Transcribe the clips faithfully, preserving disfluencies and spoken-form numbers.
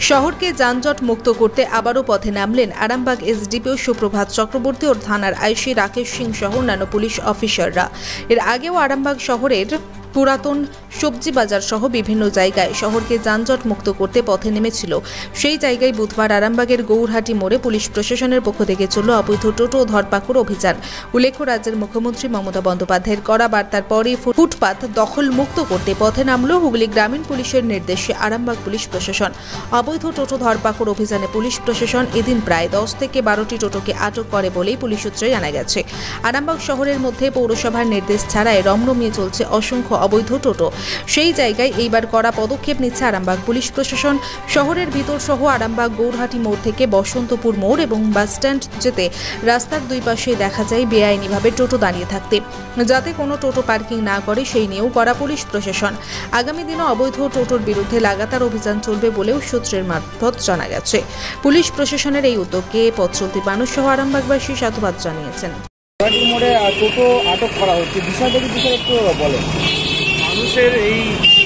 শহরকে যানজট মুক্ত করতে আবারও পথে নামলেন আরামবাগ এসডিপিও সুপ্রভাত চক্রবর্তী ও থানার আইসি রাকেশ সিং সহ অন্যান্য পুলিশ অফিসাররা। এর আগেও আরামবাগ শহরের পুরাতন সবজি বাজার সহ বিভিন্ন জায়গায় শহরকে যানজট মুক্ত করতে পথে নেমেছিল। সেই জায়গায় বুধবার আরামবাগের গৌরহাটি মোড়ে পুলিশ প্রশাসনের পক্ষ থেকে চলল অবৈধ টোটো ধরপাকড় অভিযান। উল্লেখ্য, রাজ্যের মুখ্যমন্ত্রী মমতা বন্দ্যোপাধ্যায়ের কড়া বার্তার পরে ফুটপাত দখল মুক্ত করতে পথে নামল হুগলি গ্রামীণ পুলিশের নির্দেশে আরামবাগ পুলিশ প্রশাসন। অবৈধ টোটো ধরপাকড় অভিযানে পুলিশ প্রশাসন এদিন প্রায় দশ থেকে বারোটি টোটোকে আটক করে বলেই পুলিশ সূত্রে জানা গেছে। আরামবাগ শহরের মধ্যে পৌরসভার নির্দেশ ছাড়াই রমরমিয়ে চলছে অসংখ্য অবৈধ টোটো। সেই জায়গায় এইবার কড়া পদক্ষেপ নিচ্ছে আরামবাগ পুলিশ প্রশাসন। শহরের ভিতর সহ আরামবাগ গৌরহাটি মোড় থেকে বসন্তপুর মোড় এবং বাসস্ট্যান্ড যেতে রাস্তার দুই পাশে দেখা যায় বেআইনিভাবে টোটো দাঁড়িয়ে থাকতে, যাতে কোনো টোটো পার্কিং না করে সেই নিয়েও কড়া পুলিশ প্রশাসন। আগামী দিনে অবৈধ টোটোর বিরুদ্ধে লাগাতার অভিযান চলবে বলেও সূত্রের মারফত জানা গেছে। পুলিশ প্রশাসনের এই উদ্যোগকে পথ চলতি মানুষ সহ আরামবাগবাসী সাধুবাদ জানিয়েছেন। মোড়ে টোটো আটক করা হচ্ছে, বিষয়টা কি একটু বলেন। মানুষের এই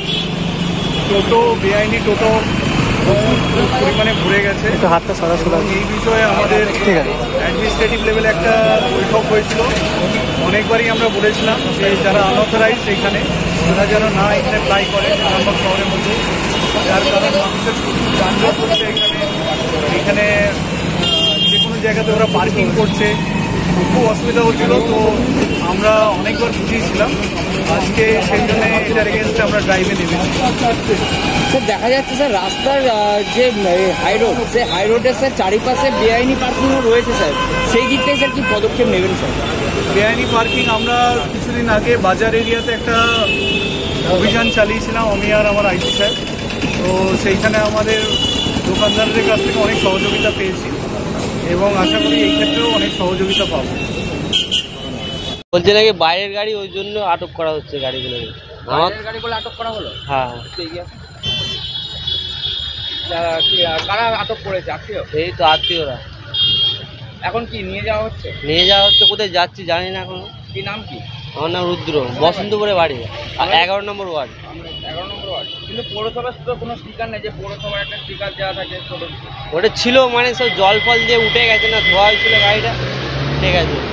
টোটো বেআইনি টোটো পরিমাণে ভরে গেছে। এই বিষয়ে আমাদের অ্যাডমিনিস্ট্রেটিভ লেভেলে একটা বৈঠক হয়েছিল। অনেকবারই আমরা বলেছিলাম যে যারা আনঅথরাইজ এখানে তারা যেন না এখানে প্লাই করে আরামবাগ শহরের মধ্যে, যার কারণে মানুষের যানজট হচ্ছে। এখানে এখানে যে কোনো জায়গাতে ওরা পার্কিং করছে, খুব অসুবিধা হচ্ছিল। তো আমরা অনেকবার বুঝিয়েছিলাম, আজকে সেই জন্য এটার এগেনস্টে আমরা ড্রাইভে নেমেছি। স্যার, দেখা যাচ্ছে স্যার রাস্তার যে হাই রোড, সেই হাই রোডের স্যার চারিপাশে বেআইনি পার্কিংও রয়েছে স্যার, সেই দিক থেকে স্যার কি পদক্ষেপ নেবেন স্যার? বেআইনি পার্কিং আমরা কিছুদিন আগে বাজার এরিয়াতে একটা অভিযান চালিয়েছিলাম, আমি আর আমার আইসি সাহেব। তো সেইখানে আমাদের দোকানদারদের কাছ থেকে অনেক সহযোগিতা পেয়েছি এবং আশা করি এই ক্ষেত্রেও অনেক সহযোগিতা পাবো। বলছে নাকি বাইরের গাড়ি, ওই জন্য আটক করা হচ্ছে গাড়িগুলো। আমার গাড়িগুলো আটক করা হলো? হ্যাঁ। কারা আটক করেছে? আত্মীয়? এই তো আত্মীয়রা। এখন কি নিয়ে যাওয়া হচ্ছে? নিয়ে যাওয়া হচ্ছে, কোথায় যাচ্ছি জানি না এখনো। কি নাম কি? আমার নাম রুদ্র, বসন্তপুরে বাড়ি, আর এগারো নম্বর ওয়ার্ড। এগারো নম্বর ওয়ার্ড। কিন্তু পৌরসভার তো কোনো স্টিকার নেই, যে পৌরসভার একটা স্টিকার দেওয়া থাকে। ওটা ছিল মানে সব জল ফল দিয়ে উঠে গেছে না, ধোয়া হয়েছিল গাড়িটা, ঠিক আছে।